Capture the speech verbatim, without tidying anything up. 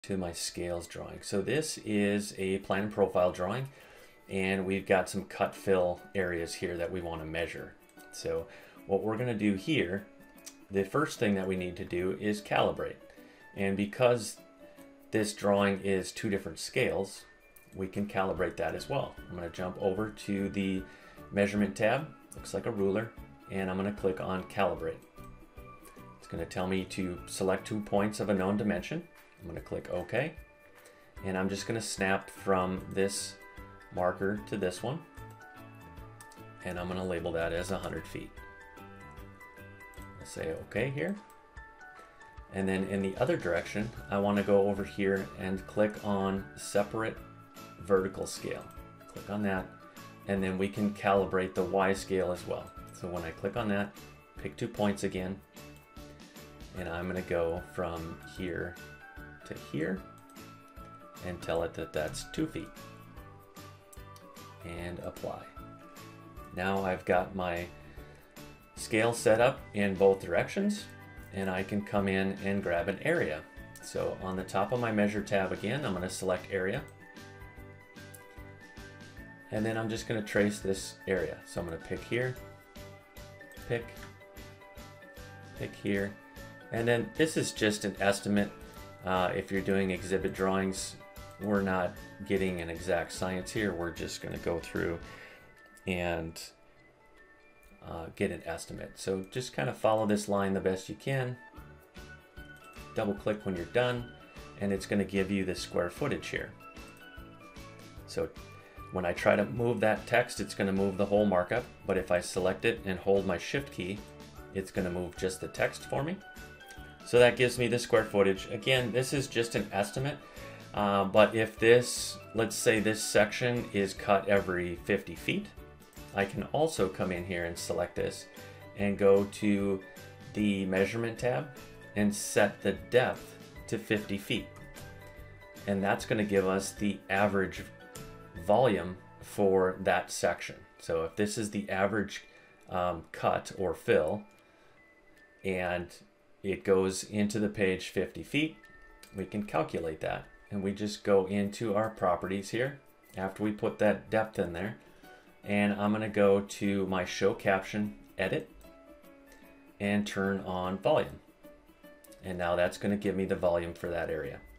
To my scales drawing. So this is a plan and profile drawing, and we've got some cut fill areas here that we want to measure. So what we're going to do here, the first thing that we need to do is calibrate. And because this drawing is two different scales, we can calibrate that as well. I'm going to jump over to the measurement tab, looks like a ruler, and I'm going to click on calibrate. It's going to tell me to select two points of a known dimension. I'm going to click OK, and I'm just going to snap from this marker to this one, and I'm going to label that as one hundred feet. I'll say OK here, and then in the other direction I want to go over here and click on separate vertical scale. Click on that, and then we can calibrate the Y scale as well. So when I click on that, pick two points again, and I'm going to go from here to here and tell it that that's two feet and apply. Now I've got my scale set up in both directions, and I can come in and grab an area. So on the top of my measure tab again, I'm going to select area, and then I'm just going to trace this area. So I'm going to pick here, pick, pick here, and then this is just an estimate. Uh, if you're doing exhibit drawings, we're not getting an exact science here. We're just going to go through and uh, get an estimate. So just kind of follow this line the best you can. Double click when you're done, and it's going to give you the square footage here. So when I try to move that text, it's going to move the whole markup, but if I select it and hold my shift key, it's going to move just the text for me. So that gives me the square footage. Again, this is just an estimate, uh, but if this, let's say this section is cut every fifty feet, I can also come in here and select this and go to the measurement tab and set the depth to fifty feet. And that's going to give us the average volume for that section. So if this is the average um, cut or fill, and it goes into the page fifty feet, we can calculate that. And we just go into our properties here after we put that depth in there. And I'm going to go to my show caption, edit, and turn on volume. And now that's going to give me the volume for that area.